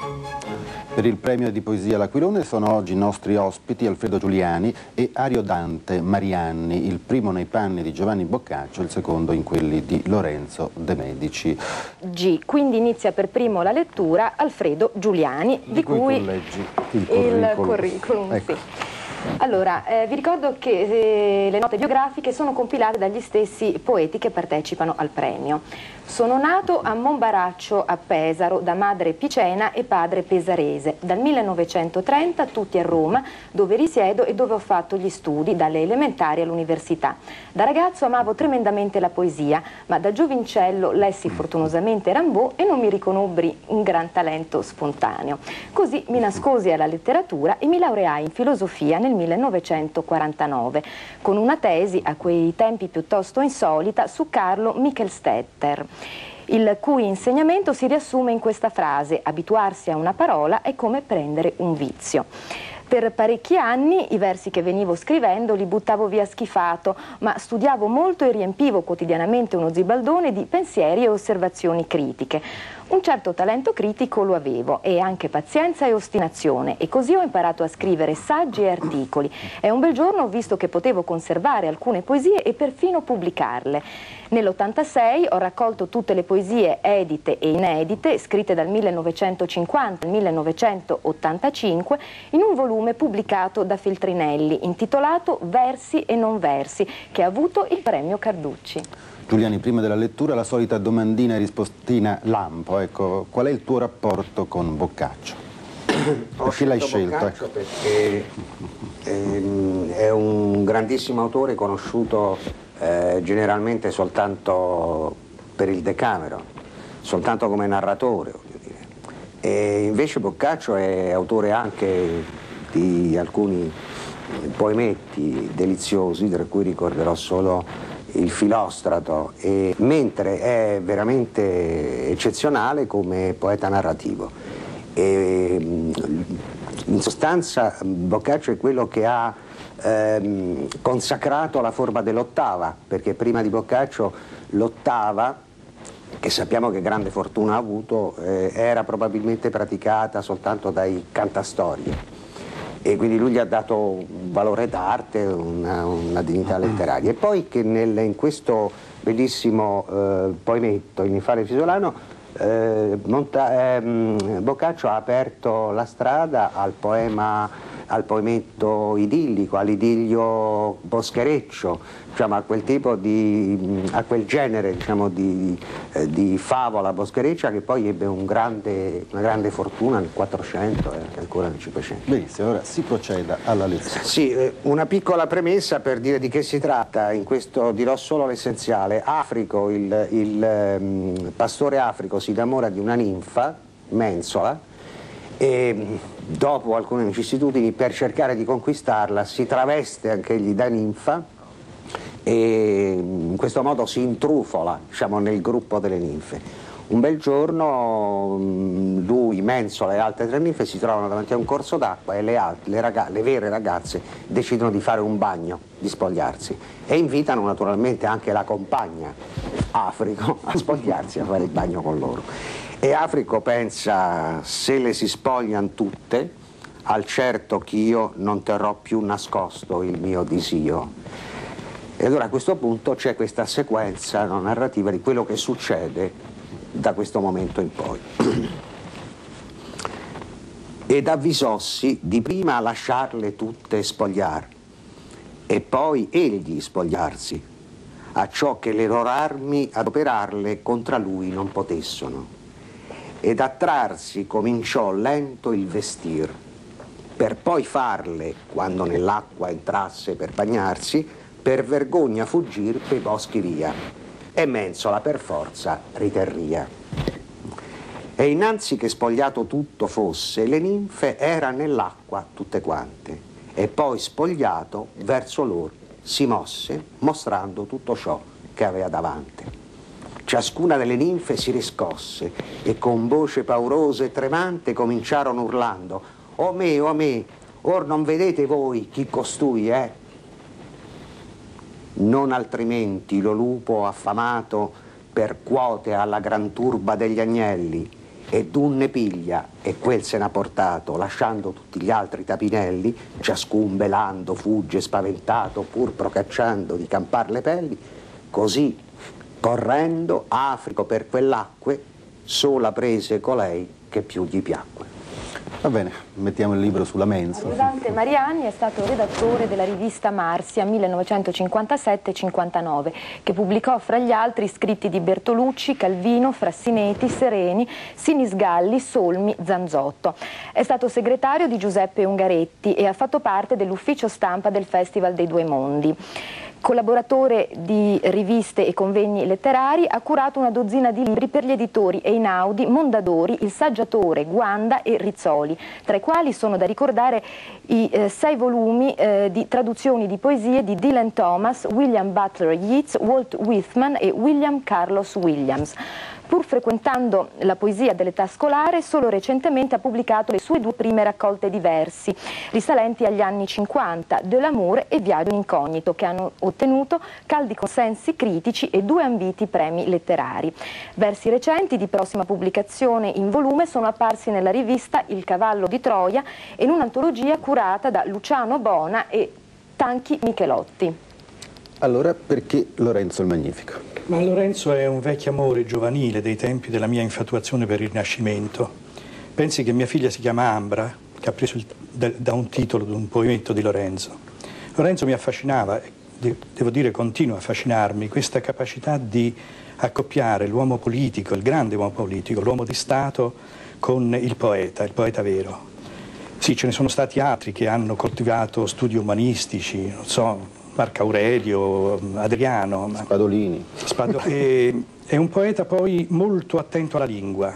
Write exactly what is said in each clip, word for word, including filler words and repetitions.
Per il premio di poesia L'Aquilone sono oggi i nostri ospiti Alfredo Giuliani e Ariodante Marianni, il primo nei panni di Giovanni Boccaccio, il secondo in quelli di Lorenzo De Medici. G. Quindi inizia per primo la lettura Alfredo Giuliani, di, di cui, cui leggi il curriculum. Il curriculum Ecco. sì. Allora, eh, vi ricordo che eh, le note biografiche sono compilate dagli stessi poeti che partecipano al premio. Sono nato a Monbaraccio a Pesaro da madre picena e padre pesarese. Dal millenovecentotrenta tutti a Roma, dove risiedo e dove ho fatto gli studi dalle elementari all'università. Da ragazzo amavo tremendamente la poesia, ma da giovincello lessi fortunosamente Rimbaud e non mi riconobbi un gran talento spontaneo. Così mi nascosi alla letteratura e mi laureai in filosofia nel millenovecentoquarantanove, con una tesi a quei tempi piuttosto insolita su Carlo Michelstetter, il cui insegnamento si riassume in questa frase: abituarsi a una parola è come prendere un vizio. Per parecchi anni i versi che venivo scrivendo li buttavo via schifato, ma studiavo molto e riempivo quotidianamente uno zibaldone di pensieri e osservazioni critiche. Un certo talento critico lo avevo e anche pazienza e ostinazione, e così ho imparato a scrivere saggi e articoli. E un bel giorno ho visto che potevo conservare alcune poesie e perfino pubblicarle. Nell'ottantasei ho raccolto tutte le poesie edite e inedite, scritte dal millenovecentocinquanta al millenovecentottantacinque, in un volume pubblicato da Feltrinelli, intitolato Versi e non versi, che ha avuto il premio Carducci. Giuliani, prima della lettura la solita domandina e rispostina lampo, ecco, qual è il tuo rapporto con Boccaccio? Perché l'hai scelto? Boccaccio perché ehm, è un grandissimo autore conosciuto eh, generalmente soltanto per il Decameron, soltanto come narratore, voglio dire. E invece Boccaccio è autore anche di alcuni poemetti deliziosi, tra cui ricorderò solo Il Filostrato, e, mentre è veramente eccezionale come poeta narrativo. E, in sostanza Boccaccio è quello che ha ehm, consacrato la forma dell'ottava, perché prima di Boccaccio l'ottava, che sappiamo che grande fortuna ha avuto, eh, era probabilmente praticata soltanto dai cantastorie. E quindi lui gli ha dato un valore d'arte, una, una dignità letteraria. E poi che nel, in questo bellissimo eh, poemetto, Il Ninfale Fisolano, eh, Monta, eh, Boccaccio ha aperto la strada al poema, al poemetto idillico, all'idillio boschereccio, diciamo, a quel tipo di, a quel genere, diciamo, di, eh, di favola boschereccia, che poi ebbe un grande, una grande fortuna nel quattrocento e ancora nel cinquecento. Benissimo, ora si proceda alla lettura. Sì, eh, una piccola premessa per dire di che si tratta. In questo dirò solo l'essenziale. Africo, il, il um, pastore Africo si innamora di una ninfa, Mensola, e dopo alcune vicissitudini, per cercare di conquistarla, si traveste anch'egli da ninfa e in questo modo si intrufola, diciamo, nel gruppo delle ninfe. Un bel giorno lui, Mensola e altre tre ninfe si trovano davanti a un corso d'acqua e le, le, raga le vere ragazze decidono di fare un bagno, di spogliarsi, e invitano naturalmente anche la compagna Africo a spogliarsi, a fare il bagno con loro. E Africo pensa: se le si spogliano tutte, al certo che io non terrò più nascosto il mio disio. E allora a questo punto c'è questa sequenza, no, narrativa di quello che succede da questo momento in poi. Ed avvisossi di prima a lasciarle tutte spogliar, e poi egli spogliarsi, a ciò che le loro armi adoperarle contra lui non potessono. Ed a trarsi cominciò lento il vestir, per poi farle, quando nell'acqua entrasse per bagnarsi, per vergogna fuggir pei boschi via, e Mensola per forza riterria. E innanzi che spogliato tutto fosse, le ninfe era nell'acqua tutte quante, e poi spogliato verso loro si mosse, mostrando tutto ciò che aveva davanti. Ciascuna delle ninfe si riscosse e con voce paurosa e tremante cominciarono urlando: «O me, o me, or non vedete voi chi costui è?» Non altrimenti lo lupo affamato percuote alla gran turba degli agnelli, ed un ne piglia e quel se n'ha portato, lasciando tutti gli altri tapinelli, ciascun belando fugge spaventato, pur procacciando di campar le pelli, così correndo Africo per quell'acque, sola prese colei che più gli piacque. Va bene, mettiamo il libro sulla mensa. Dante Mariani è stato redattore della rivista Marsia millenovecentocinquantasette cinquantanove, che pubblicò fra gli altri scritti di Bertolucci, Calvino, Frassineti, Sereni, Sinisgalli, Solmi, Zanzotto. È stato segretario di Giuseppe Ungaretti e ha fatto parte dell'ufficio stampa del Festival dei Due Mondi. Collaboratore di riviste e convegni letterari, ha curato una dozzina di libri per gli editori Einaudi, Mondadori, Il Saggiatore, Guanda e Rizzoli, tra i quali sono da ricordare i eh, sei volumi eh, di traduzioni di poesie di Dylan Thomas, William Butler Yeats, Walt Whitman e William Carlos Williams. Pur frequentando la poesia dell'età scolare, solo recentemente ha pubblicato le sue due prime raccolte di versi, risalenti agli anni cinquanta, De l'amour e Viaggio in incognito, che hanno ottenuto caldi consensi critici e due ambiti premi letterari. Versi recenti di prossima pubblicazione in volume sono apparsi nella rivista Il Cavallo di Troia e in un'antologia curata da Luciano Bona e Tanchi Michelotti. Allora, perché Lorenzo il Magnifico? Ma Lorenzo è un vecchio amore giovanile dei tempi della mia infatuazione per il Rinascimento. Pensi che mia figlia si chiama Ambra, che ha preso il, da, da un titolo di un poemetto di Lorenzo. Lorenzo mi affascinava, devo dire continua a affascinarmi, questa capacità di accoppiare l'uomo politico, il grande uomo politico, l'uomo di Stato, con il poeta, il poeta vero. Sì, ce ne sono stati altri che hanno coltivato studi umanistici, non so, Marco Aurelio, Adriano. Spadolini. Spado è, è un poeta poi molto attento alla lingua.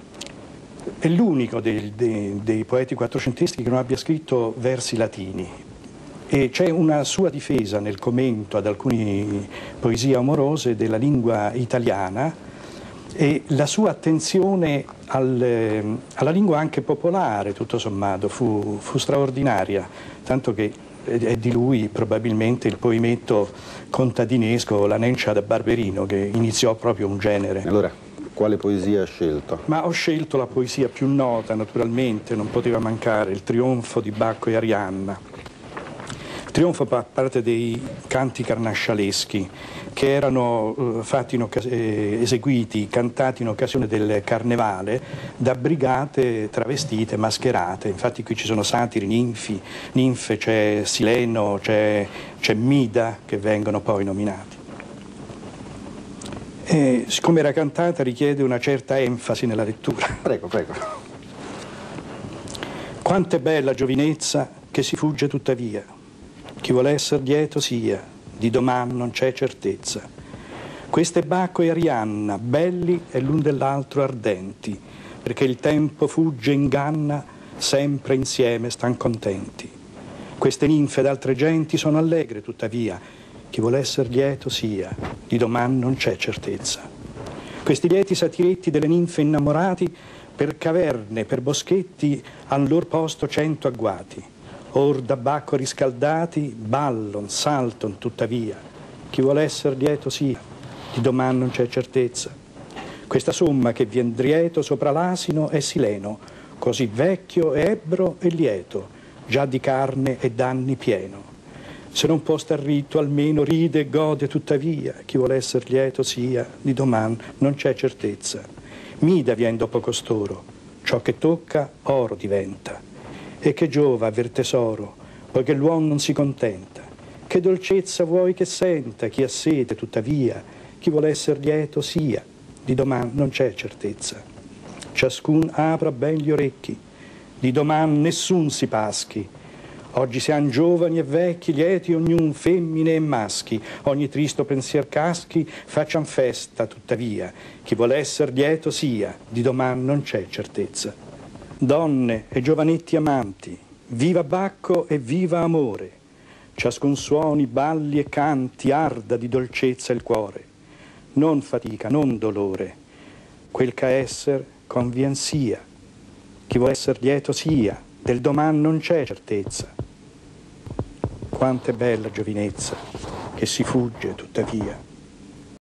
È l'unico dei, dei, dei poeti quattrocenteschi che non abbia scritto versi latini. E c'è una sua difesa nel commento ad alcune poesie amorose della lingua italiana e la sua attenzione al, alla lingua anche popolare, tutto sommato, fu, fu straordinaria, tanto che è di lui probabilmente il poemetto contadinesco La Nencia da Barberino, che iniziò proprio un genere. Allora, quale poesia ha scelto? Ma ho scelto la poesia più nota, naturalmente, non poteva mancare, Il Trionfo di Bacco e Arianna. Il Trionfo fa parte dei canti carnascialeschi che erano uh, fatti in eh, eseguiti, cantati in occasione del carnevale da brigate travestite, mascherate. Infatti qui ci sono satiri, ninfi, ninfe, c'è Sileno, c'è Mida che vengono poi nominati. E, siccome era cantata, richiede una certa enfasi nella lettura. Prego, prego. Quanto è bella giovinezza che si fugge tuttavia, chi vuole essere lieto sia, di doman non c'è certezza. Questo è Bacco e Arianna, belli e l'un dell'altro ardenti, perché il tempo fugge e inganna, sempre insieme stan contenti. Queste ninfe d'altre genti sono allegre tuttavia, chi vuole essere lieto sia, di doman non c'è certezza. Questi lieti satiretti delle ninfe innamorati, per caverne, per boschetti, han lor posto cento agguati. Or da Bacco riscaldati, ballon, salton tuttavia, chi vuole essere lieto sia, di doman non c'è certezza. Questa somma che vien drieto sopra l'asino è Sileno, così vecchio, ebbro e lieto, già di carne e d'anni pieno. Se non può star ritto, almeno ride e gode tuttavia, chi vuole essere lieto sia, di doman non c'è certezza. Mida vien dopo costoro, ciò che tocca oro diventa. E che giova aver tesoro, poiché l'uomo non si contenta. Che dolcezza vuoi che senta chi ha sete, tuttavia, chi vuole essere lieto sia, di doman non c'è certezza. Ciascun apra ben gli orecchi, di doman nessun si paschi. Oggi sian giovani e vecchi, lieti ognun, femmine e maschi, ogni tristo pensier caschi, faccian festa, tuttavia, chi vuole essere lieto sia, di doman non c'è certezza. Donne e giovanetti amanti, viva Bacco e viva amore, ciascun suoni, balli e canti arda di dolcezza il cuore, non fatica, non dolore, quel che esser convien sia, chi vuol esser lieto sia, del doman non c'è certezza. Quanto è bella giovinezza che si fugge tuttavia.